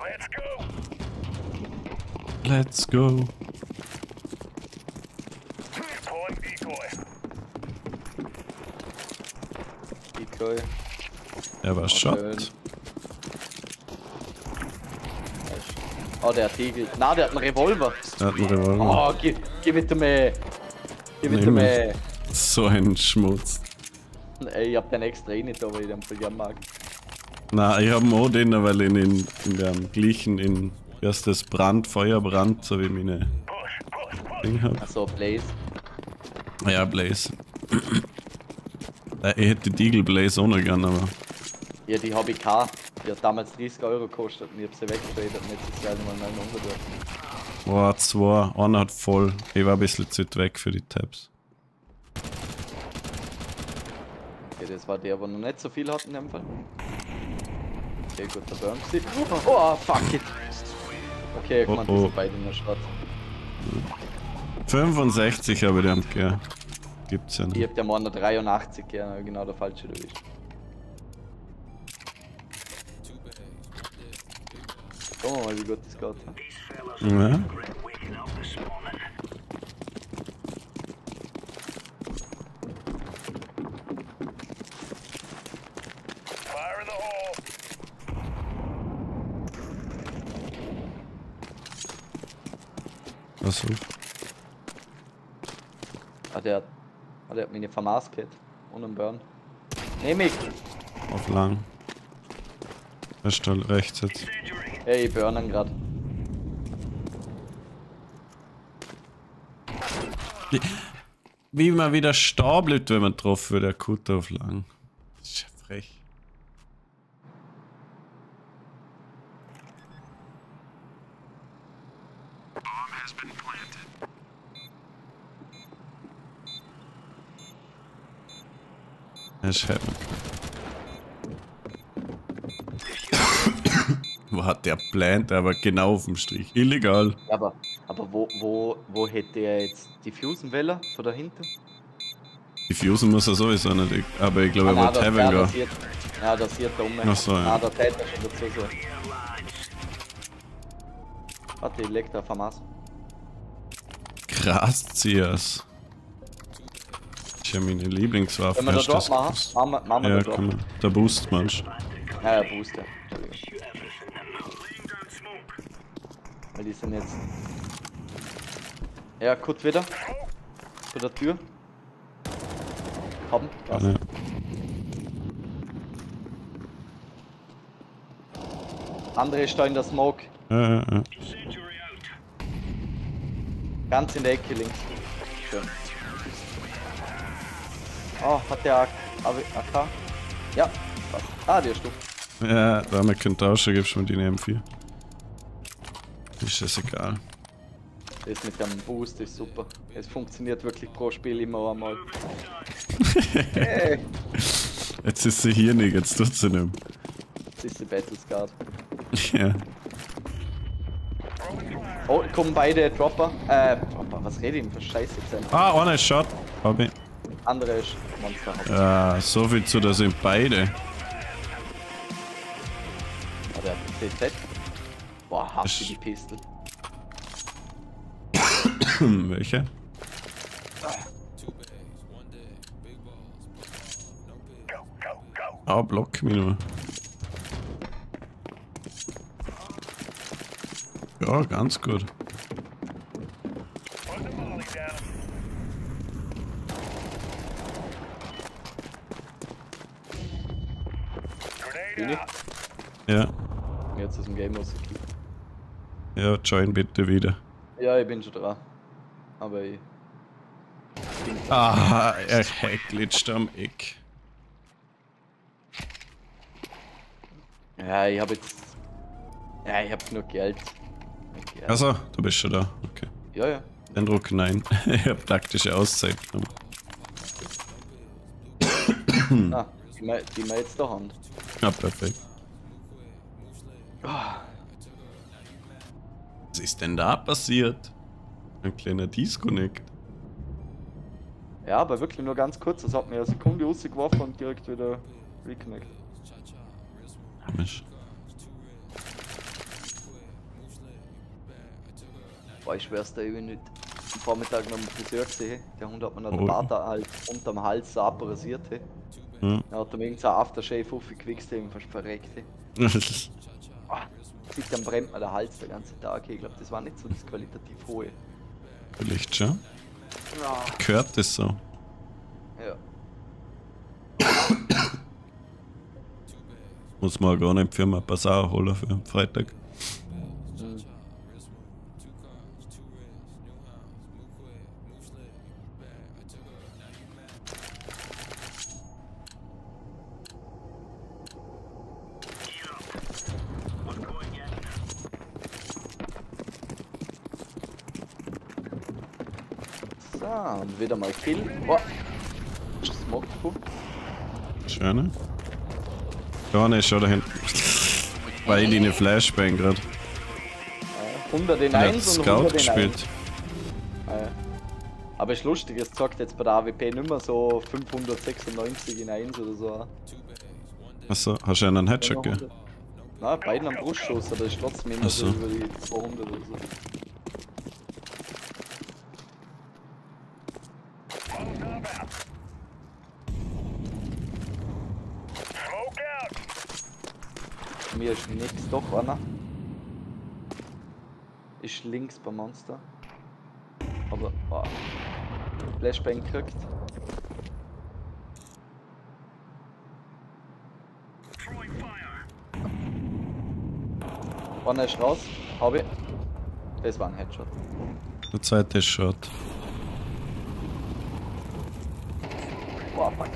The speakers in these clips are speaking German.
Let's go. Decoy. Er war Shot. Oh, der hat Igel. Na, der hat einen Revolver. Er hat einen Revolver. Oh, gib it to me. Gib it to me. So ein Schmutz. Ey, ich hab den extra eh nicht da, weil ich den voll gern mag. Na, ich hab auch den, weil ich in dem gleichen, wie heißt das, Feuerbrand, so wie meine Ding hab. Achso, Blaze. Ja, Blaze. Ich hätte die Eagle Blaze auch noch gern, aber... Ja, die hab ich gehabt. Die hat damals 30 Euro gekostet und ich hab sie weggetradet und jetzt ist sie halt mal 900 wert. Boah, zwei. Einer hat voll. Ich war ein bisschen zu weit weg für die Tabs. Okay, das war der, der noch nicht so viel hat in dem Fall. Okay, gut, der Burn sieht. Oh, fuck it! Okay, guck mal, die sind beide in der Stadt. 65 habe ich den gegeben. Gibt's ja nicht. Ich hab der Mann 83 gerne, genau der falsche erwischt. Schauen wir mal, wie gut das geht. Ja. Was? Ah, der hat meine vermaskelt. Und einen Burn. Nehm ich! Auf lang. Er steht rechts jetzt. Ey, ich burnen grad. Wie man wieder stehen bleibt, wenn man drauf wird, der Kutter auf lang. Das ist ja frech. Er ist happy. Wo hat der plant? Aber genau auf dem Strich. Illegal. Ja, aber wo hätte er jetzt die Fusen-Welle von dahinter? Die Fusen muss er sowieso nicht, aber ich glaube, er wollte Heaven gehen. Ja, das sieht da um. Achso, ja. Ah, da täte er schon dazu so. Warte, ich leg da auf Hamas. Krass, Zias. Das ist ja meine Lieblingswaffe. Wenn wir da Drop machen, machen wir ja, da Drop. komm, der Boost, Mensch. Ja, Booster. Weil die sind jetzt... Ja, gut wieder. Vor der Tür. Haben. Was? Ja. Andere ist da in der Smoke. Ja. Ganz in der Ecke links. Schön. Oh, hat der AK? Ja. Was? Ah, der ist du. Ja, da wir können tauschen, gibst du mir die M4. Ist das egal. Das mit dem Boost ist super. Es funktioniert wirklich pro Spiel immer einmal. Hey. Jetzt ist sie hier nicht, jetzt tut sie nicht mehr. Das ist die Battlescard. Ja. Oh, kommen beide Dropper. Dropper, was rede ich denn für Scheiße jetzt? Ah, einer ist Shot. Hab ich. Andere ist Monster. Ja, so viel zu, da sind beide. Ah, der hat TZ. Boah, hasse die Pistole. Welche? Ah, block mich nur. Ja, ganz gut. Bin ich? Ja. Jetzt aus dem Game rausgekippt. Ja, join bitte wieder. Ja, ich bin schon dran. Aber ich... Ah, er glitscht am Eck. Ja, ich hab jetzt... Ja, ich hab genug Geld. Also, du bist schon da. Okay. Ja, ja. Den Druck nein. Ich hab taktische Auszeit genommen. Ah, die wir jetzt da haben. Ja, perfekt. Oh. Was ist denn da passiert? Ein kleiner Disconnect. Ja, aber wirklich nur ganz kurz. Das hat mir eine Sekunde rausgeworfen und direkt wieder reconnect. Mensch. Boah, ich schwör's dir, ich bin nicht am Vormittag noch im Friseur gesehen. Der Hund hat mir noch den Bart halt unterm Hals so abrasiert. Hm. Er hat ihm irgend so ein Aftershave aufgewichst, fast verreckt. Dann brennt mir der Hals den ganzen Tag. Ich glaube, das war nicht so das qualitativ hohe. Vielleicht schon. Ja. Gehört das so? Ja. Muss man gar nicht für einen Basar holen für Freitag. So, und wieder mal Kill. Oh. Smoke. Schöne. Da ist schon da hinten. Weil ich eine Flashbang gerade. 100 in Er hat 1 und Scout 100 in gespielt. 1. Aber ist lustig, es sagt jetzt bei der AWP nicht mehr so 596 in 1 oder so. Achso, hast du einen Headshot gegeben? Nein, beiden am Brustschuss, aber das ist trotzdem immer so über die 200 oder so. Mir ist nichts, doch einer. Ist links beim Monster. Aber, oh. Flashbang kriegt. Einer ist raus, hab ich. Das war ein Headshot. Der zweite Shot. Boah, fuck.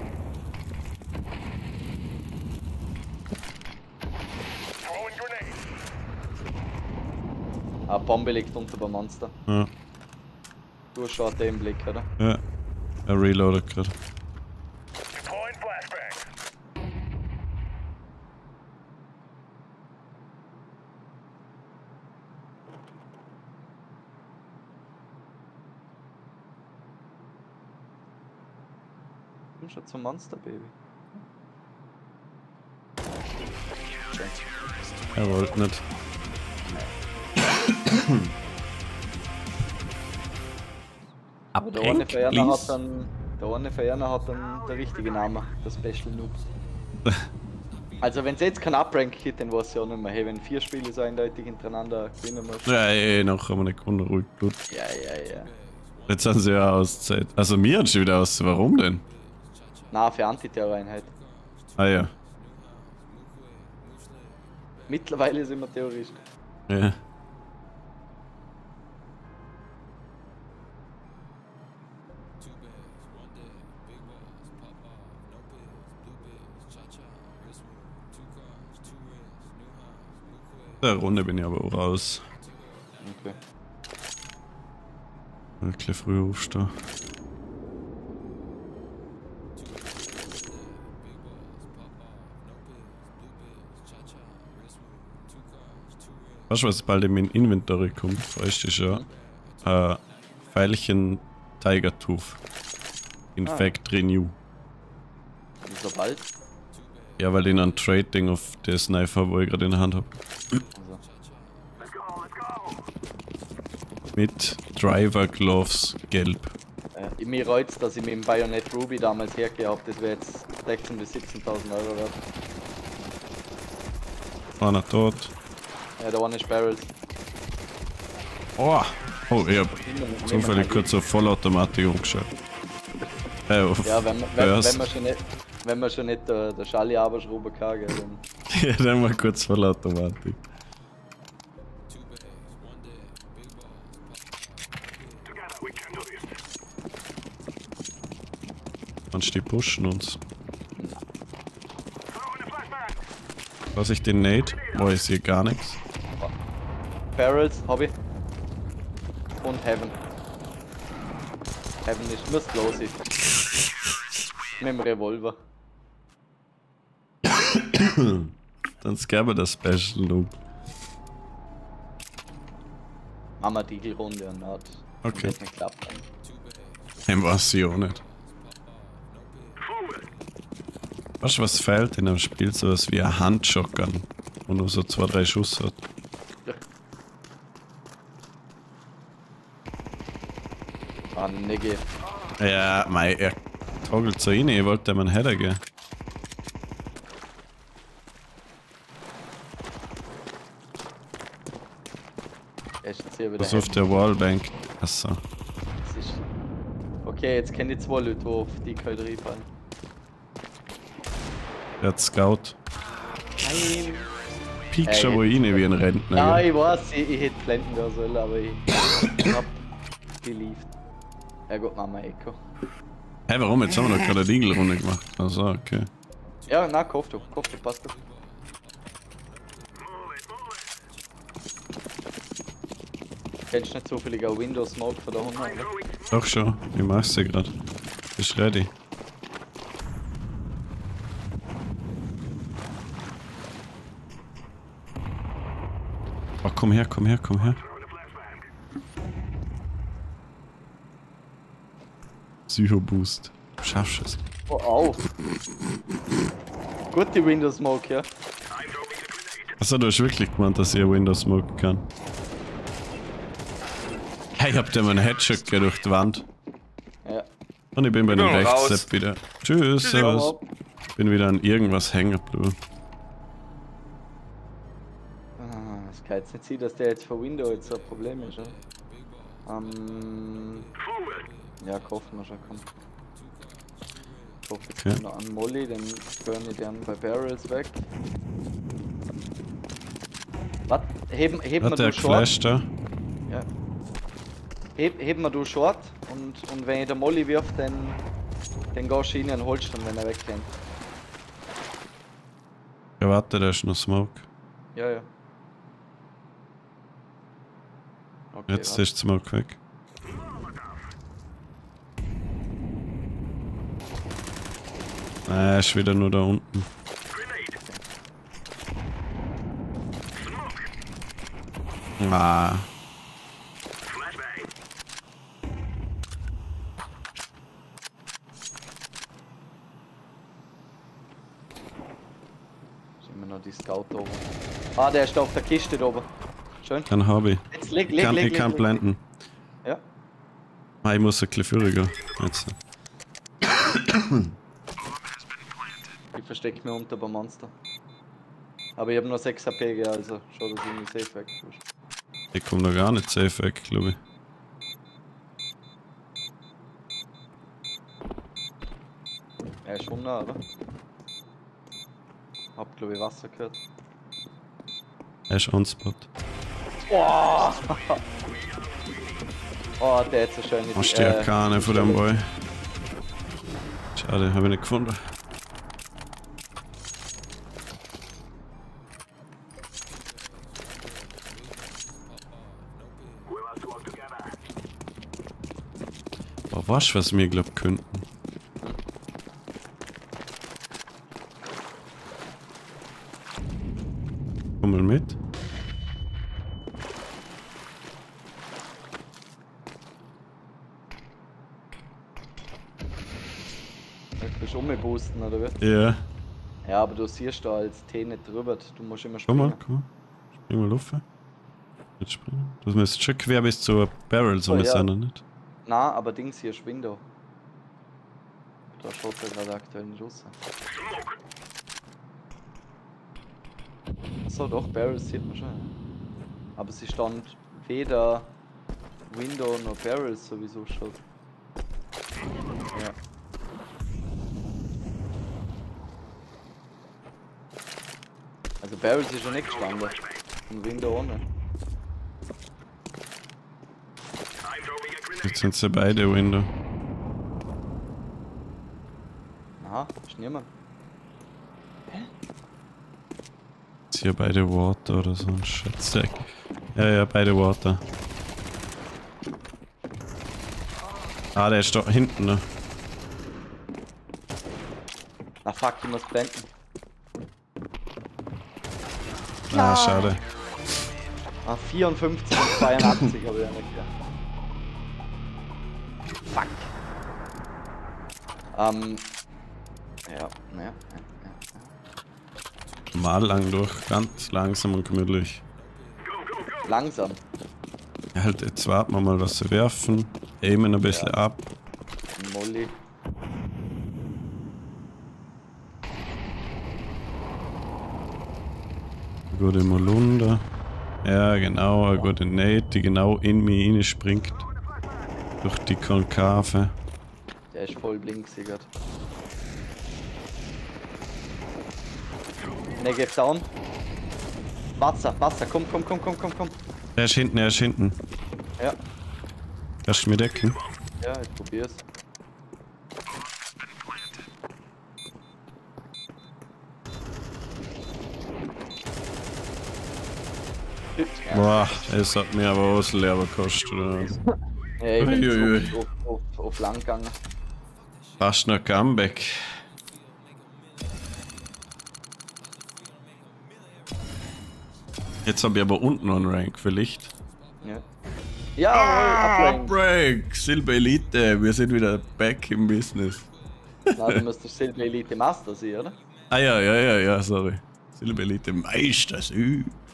Ah, Bombe liegt unter beim Monster. Ja. Du hast schon den Blick, oder? Ja. Er reloadet gerade. Komm schon zum Monster, Baby. Er wollte nicht. Aber der eine Ferner hat dann. Der eine Ferner hat dann der richtige Name, der Special Noob. Also wenn es jetzt kein Uprank gibt, dann weiß ich auch nicht mehr. Hey, wenn 4 Spiele so eindeutig hintereinander gewinnen musst. Ja, nachher haben wir nicht gewonnen, ruhig gut. Ja. Jetzt sind sie ja Auszeit. Also mir hat schon wieder aus. Warum denn? Na, für Antiterroreinheit. Ah ja. Mittlerweile sind wir Terroristen. Ja. Der Runde bin ich aber auch raus. Okay. Wirklich früh aufstehen. Weißt du, was bald in mein Inventory kommt? Weißt du schon? Pfeilchen Tiger Tooth. Infect Renew. Wieso bald? Ja, weil den an Trading auf der Sniper, wo ich gerade in der Hand habe. Also. Mit Driver Gloves gelb. Mir reut's, dass ich mit dem Bayonet Ruby damals hergehabt habe, das wäre jetzt 16.000 bis 17.000 Euro wert. Einer tot. Ja, der eine ist Barrels. Oh! Oh, ich hab zufällig kurz auf Vollautomatik umgeschaut. Auf ja, wenn man schon nicht der Schalli abschrauben kann, gell, dann... Ja, dann mal kurz Vollautomatik. Kannst du die pushen uns? Was ich den Nate? Boah, ich sehe gar nichts. Barrels, Hobby. Und Heaven. Heaven ist nur explosive. Mit dem Revolver. Dann scabe das Special Noob. Mama Deagle-Runde und hat Okay. nicht geklappt. Dem weiß ich auch nicht. Weißt du, was fehlt in einem Spiel? Sowas wie ein Handshotgun, wo nur so 2-3 Schuss hat. Ah, Niggi. Ja, mei, er toggelt so rein, ich wollte ihm einen Header geben. Was auf der Wallbank? Achso. Okay, jetzt kenne ich 2 Leute, die auf die Kalt reinfallen. Der hat Scout. Nein! Piek schon wo rein wie ein Rentner. Ja, ich weiß, ich hätte blenden werden sollen, aber ich hab geliefert. Ja gut, Mama Echo. Hey, warum? Jetzt haben wir noch gerade eine Igel-Runde gemacht. Also, okay. Ja, na, kauf du, passt du. Kennst du nicht zufällig auch Windows Smoke von da unten, oder? Doch schon, ich mach's dir grad. Bist ready? Oh, komm her, komm her, komm her. Psycho-Boost. Schaffst es. Oh, auf! Gut, die Windows Smoke, ja. Achso, du hast wirklich gemeint, dass ich Windows Smoke kann. Hey, ich hab dir mal einen Headshot durch die Wand. Ja. Und ich bin bei dem Rechtsstep wieder. Tschüss, servus. Bin wieder an irgendwas hängen geblieben. Das kann jetzt nicht sein, dass der jetzt für Windows jetzt ein Problem ist, oder? Ja, kaufen wir schon, komm. Ich hoffe jetzt okay. Noch an Molly, dann burn ich den bei Barrels weg. Was? Heben wir du Short? Ja. Heben wir du Short und wenn ich der Molly wirf, dann gehst du ihn und holst dann, wenn er wegrennt. Ja, warte, da ist noch Smoke. Ja, ja. Okay, jetzt ist Smoke weg. Er ist wieder nur da unten. Ah. Sind wir noch die Scout da oben? Ah, der ist da auf der Kiste da oben. Schön. Dann hab ich. Jetzt Ich kann blenden. Ja. Ah, ich muss ein bisschen früher gehen. Jetzt. Ich verstecke mich unter beim Monster. Aber ich habe nur 6 HP, also schau, dass ich mich safe weg tue. Ich komm da gar nicht safe weg, glaube ich. Er ist schon nah, oder? Hab, glaube ich, Wasser gehört. Er ist on spot. Oh, oh der hat so schön nicht. Hast du ja keine von dem Boy. Schade, habe ich nicht gefunden. Boah, weißt du, was wir glaub könnten? Komm mal mit. Willst du umboosten oder was? Ja. Ja, aber du siehst da als T nicht drüber, du musst immer springen. Komm mal. Spring mal rauf. Jetzt springen. Du müsstest schon quer bis zur Barrel so sein, nicht? Na, aber Dings hier ist Window. Da schaut er gerade aktuell nicht raus. So, doch, Barrels sieht man schon. Aber sie stand weder Window noch Barrels sowieso schon. Ja. Also Barrels ist schon nicht gestanden. Und Window ohne. Jetzt sind sie beide Window. Aha, ist niemand. Hä? Jetzt hier beide Water oder so ein Schätzdeck. Ja, beide Water. Ah, der ist da hinten, ne? Na fuck, ich muss blenden. Ah, schade. Ah, 54 und 82 habe ich ja nicht. Fuck. Ja. Mal lang durch, ganz langsam und gemütlich. Langsam. Halt, jetzt warten wir mal, was sie werfen. Aimen ein bisschen ab. Molly. Eine gute Molunda. Ja, genau, eine gute Nate, die genau in mich rein springt. Durch die Konkave. Der ist voll blinksiger. Negev down. Wasser, komm. Er ist hinten, Ja. Kannst du mir decken? Ja, ich probier's. Boah, es hat mir aber Auslehrer gekostet. Ja, ich bin auf lang gegangen. Fast noch Comeback. Jetzt habe ich aber unten noch einen Rank, vielleicht. Ja. Ja, Uprank! Silber Elite, wir sind wieder back im Business. Na, du müsstest Silber Elite Master sein, oder? Ah ja, sorry. Silber Elite Meister,